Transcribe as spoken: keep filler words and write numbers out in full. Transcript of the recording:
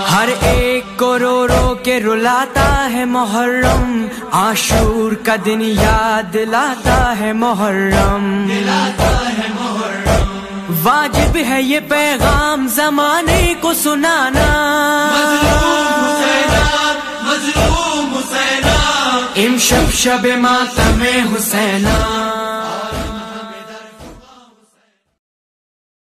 हर एक को रो रो के रुलाता है मुहर्रम, आशूर का दिन याद दिलाता है मुहर्रम, दिलाता है मुहर्रम। वाजिब है ये पैगाम जमाने को सुनाना, मजलूम हुसैना, मजलूम हुसैना, इमशब शब मातम हुसैना।